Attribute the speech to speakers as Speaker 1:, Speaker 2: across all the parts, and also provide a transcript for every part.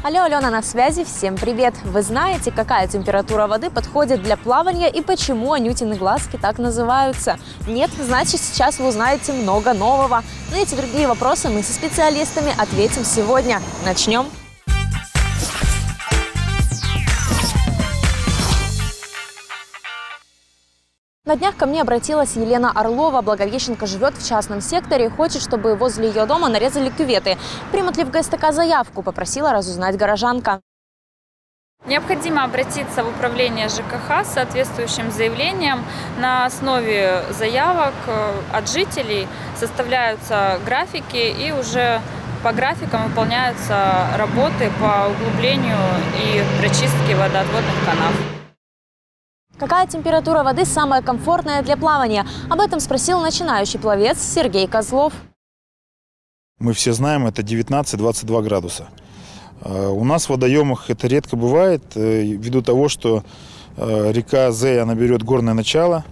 Speaker 1: Алло, Алена на связи, всем привет! Вы знаете, какая температура воды подходит для плавания и почему анютины глазки так называются? Нет? Значит, сейчас вы узнаете много нового. На эти другие вопросы мы со специалистами ответим сегодня. Начнем! На днях ко мне обратилась Елена Орлова. Благовещенка живет в частном секторе и хочет, чтобы возле ее дома нарезали кюветы. Примут ли в ГСТК заявку, попросила разузнать горожанка.
Speaker 2: Необходимо обратиться в управление ЖКХ с соответствующим заявлением. На основе заявок от жителей составляются графики и уже по графикам выполняются работы по углублению и прочистке водоотводных канав.
Speaker 1: Какая температура воды самая комфортная для плавания? Об этом спросил начинающий пловец Сергей Козлов.
Speaker 3: Мы все знаем, это 19-22 градуса. У нас в водоемах это редко бывает, ввиду того, что река Зея, она берет горное начало.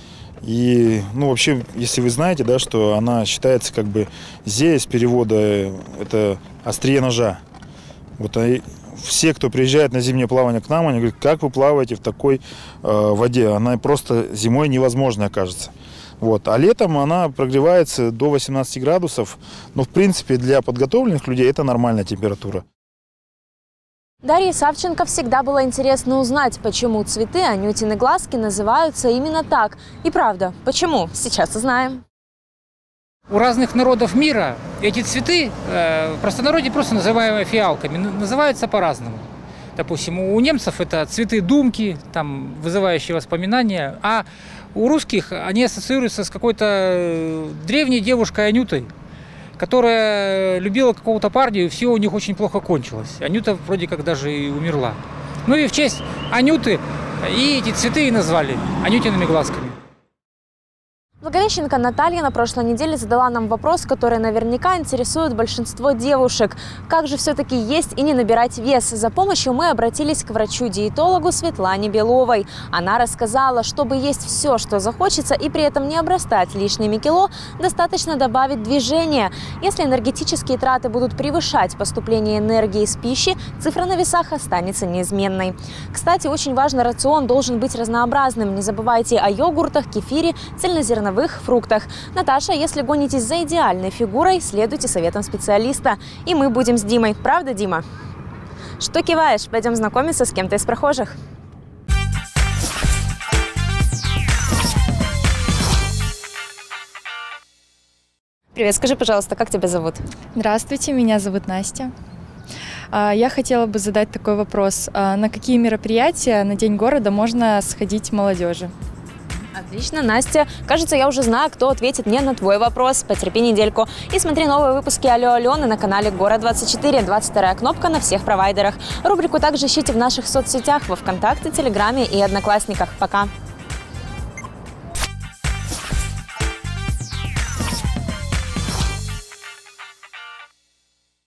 Speaker 3: И, вообще, если вы знаете, да, что она считается как бы Зея с перевода, это острие ножа. Вот все, кто приезжает на зимнее плавание к нам, они говорят, как вы плаваете в такой воде? Она просто зимой невозможная, кажется. Вот. А летом она прогревается до 18 градусов. Но, в принципе, для подготовленных людей это нормальная температура.
Speaker 1: Дарье Савченко всегда было интересно узнать, почему цветы анютины глазки называются именно так. И правда, почему? Сейчас узнаем.
Speaker 4: У разных народов мира эти цветы, в простонародье просто называемые фиалками, называются по-разному. Допустим, у немцев это цветы думки, там, вызывающие воспоминания, а у русских они ассоциируются с какой-то древней девушкой Анютой, которая любила какого-то парня, и все у них очень плохо кончилось. Анюта вроде как даже и умерла. Ну и в честь Анюты и эти цветы и назвали анютиными глазками.
Speaker 1: Благовещенка Наталья на прошлой неделе задала нам вопрос, который наверняка интересует большинство девушек. Как же все-таки есть и не набирать вес? За помощью мы обратились к врачу-диетологу Светлане Беловой. Она рассказала, чтобы есть все, что захочется, и при этом не обрастать лишними кило, достаточно добавить движения. Если энергетические траты будут превышать поступление энергии из пищи, цифра на весах останется неизменной. Кстати, очень важно, рацион должен быть разнообразным. Не забывайте о йогуртах, кефире, цельнозерновых фруктах. Наташа, если гонитесь за идеальной фигурой, следуйте советам специалиста. И мы будем с Димой. Правда, Дима? Что киваешь? Пойдем знакомиться с кем-то из прохожих. Привет, скажи, пожалуйста, как тебя зовут?
Speaker 5: Здравствуйте, меня зовут Настя. Я хотела бы задать такой вопрос. На какие мероприятия на День города можно сходить молодежи?
Speaker 1: Отлично, Настя. Кажется, я уже знаю, кто ответит мне на твой вопрос. Потерпи недельку. И смотри новые выпуски «Алло, Алены» на канале Город24. 22-я кнопка на всех провайдерах. Рубрику также ищите в наших соцсетях, во ВКонтакте, Телеграме и Одноклассниках. Пока!